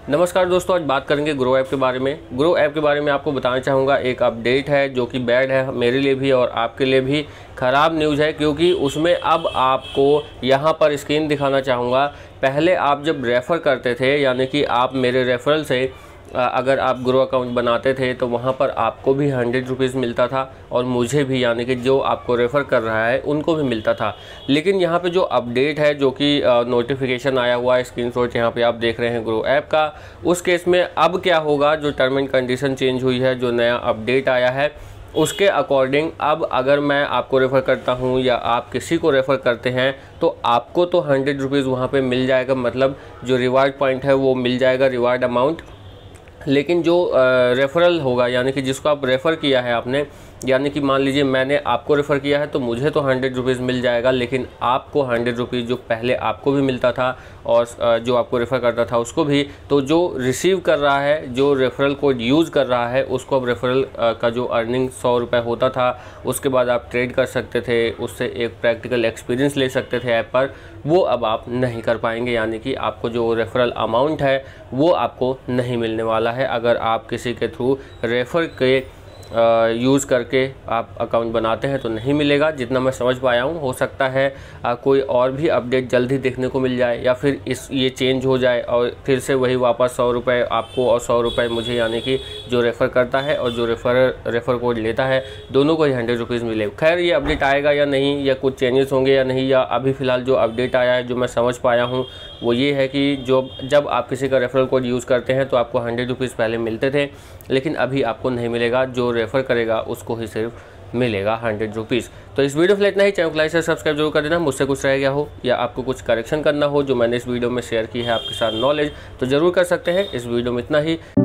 नमस्कार दोस्तों, आज बात करेंगे ग्रो ऐप के बारे में। ग्रो ऐप के बारे में आपको बताना चाहूँगा, एक अपडेट है जो कि बैड है मेरे लिए भी और आपके लिए भी। ख़राब न्यूज़ है क्योंकि उसमें अब आपको यहाँ पर स्क्रीन दिखाना चाहूँगा। पहले आप जब रेफ़र करते थे, यानी कि आप मेरे रेफरल से अगर आप ग्रो अकाउंट बनाते थे तो वहाँ पर आपको भी 100 रुपीज़ मिलता था और मुझे भी, यानी कि जो आपको रेफ़र कर रहा है उनको भी मिलता था। लेकिन यहाँ पे जो अपडेट है, जो कि नोटिफिकेशन आया हुआ है, स्क्रीनशॉट यहाँ पे आप देख रहे हैं ग्रो ऐप का, उस केस में अब क्या होगा, जो टर्म एंड कंडीशन चेंज हुई है, जो नया अपडेट आया है उसके अकॉर्डिंग अब अगर मैं आपको रेफ़र करता हूँ या आप किसी को रेफ़र करते हैं तो आपको तो 100 रुपीज़ वहाँ पे मिल जाएगा, मतलब जो रिवार्ड पॉइंट है वो मिल जाएगा, रिवार्ड अमाउंट। लेकिन जो रेफ़रल होगा, यानी कि जिसको आप रेफ़र किया है आपने, यानी कि मान लीजिए मैंने आपको रेफ़र किया है तो मुझे तो 100 रुपीज़ मिल जाएगा, लेकिन आपको 100 रुपीज़ जो पहले आपको भी मिलता था और जो आपको रेफ़र करता था उसको भी, तो जो रिसीव कर रहा है, जो रेफ़रल कोड यूज़ कर रहा है उसको अब रेफ़रल का जो अर्निंग 100 रुपये होता था, उसके बाद आप ट्रेड कर सकते थे, उससे एक प्रैक्टिकल एक्सपीरियंस ले सकते थे ऐप पर, वो अब आप नहीं कर पाएंगे। यानी कि आपको जो रेफ़रल अमाउंट है वो आपको नहीं मिलने वाला है अगर आप किसी के थ्रू रेफ़र के यूज़ करके आप अकाउंट बनाते हैं तो नहीं मिलेगा, जितना मैं समझ पाया हूँ। हो सकता है कोई और भी अपडेट जल्द ही देखने को मिल जाए या फिर ये चेंज हो जाए और फिर से वही वापस 100 रुपये आपको और 100 रुपये मुझे, यानी कि जो रेफ़र करता है और जो रेफ़र कोड लेता है दोनों को ही 100 रुपीज़ मिले। खैर, ये अपडेट आएगा या नहीं, या कुछ चेंजेस होंगे या नहीं, या अभी फ़िलहाल जो अपडेट आया है जो मैं समझ पाया हूँ वो ये है कि जब आप किसी का रेफ़रल कोड यूज़ करते हैं तो आपको 100 रुपीज़ पहले मिलते थे, लेकिन अभी आपको नहीं मिलेगा। जो रेफ़र करेगा उसको ही सिर्फ मिलेगा 100 रुपीज़। तो इस वीडियो में इतना ही। चैनल को लाइक से सब्सक्राइब जरूर कर देना। मुझसे कुछ रह गया हो या आपको कुछ करेक्शन करना हो जो मैंने इस वीडियो में शेयर की है आपके साथ नॉलेज, तो ज़रूर कर सकते हैं। इस वीडियो में इतना ही।